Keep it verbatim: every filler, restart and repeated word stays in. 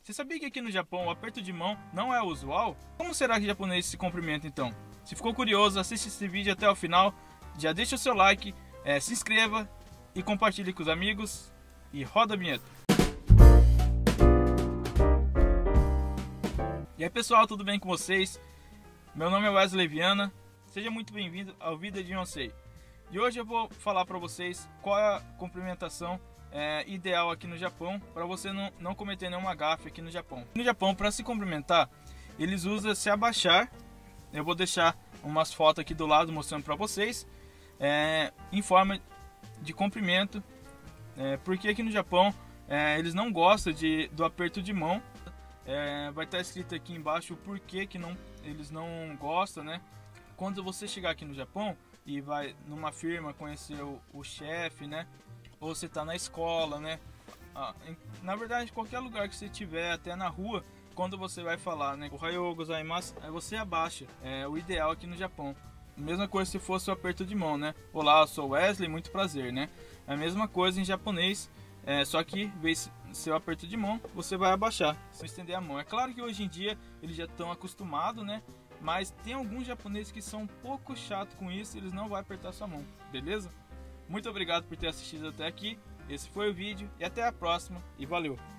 Você sabia que aqui no Japão o aperto de mão não é usual? Como será que o japonês se cumprimenta então? Se ficou curioso, assiste esse vídeo até o final, já deixa o seu like, é, se inscreva e compartilhe com os amigos e roda a vinheta. E aí pessoal, tudo bem com vocês? Meu nome é Wesley Viana, seja muito bem-vindo ao Vida de Yonsei. E hoje eu vou falar para vocês qual é a cumprimentação é, ideal aqui no Japão, para você não, não cometer nenhuma gafe aqui no Japão. No Japão, para se cumprimentar, eles usam se abaixar. Eu vou deixar umas fotos aqui do lado mostrando para vocês, é, em forma de cumprimento, é, porque aqui no Japão é, eles não gostam de, do aperto de mão. É, vai estar escrito aqui embaixo o porquê que não, eles não gostam, né? Quando você chegar aqui no Japão e vai numa firma conhecer o, o chefe, né? Ou você está na escola, né? Ah, em, na verdade, qualquer lugar que você estiver, até na rua, quando você vai falar, né? Ohayou gozaimasu, aí você abaixa. É o ideal aqui no Japão. Mesma coisa se fosse o aperto de mão, né? Olá, eu sou Wesley, muito prazer, né? É a mesma coisa em japonês, é, só que em vez de ser o aperto de mão, você vai abaixar, você vai estender a mão. É claro que hoje em dia eles já estão acostumados, né? Mas tem alguns japoneses que são um pouco chatos com isso, eles não vão apertar sua mão, beleza? Muito obrigado por ter assistido até aqui, esse foi o vídeo e até a próxima e valeu!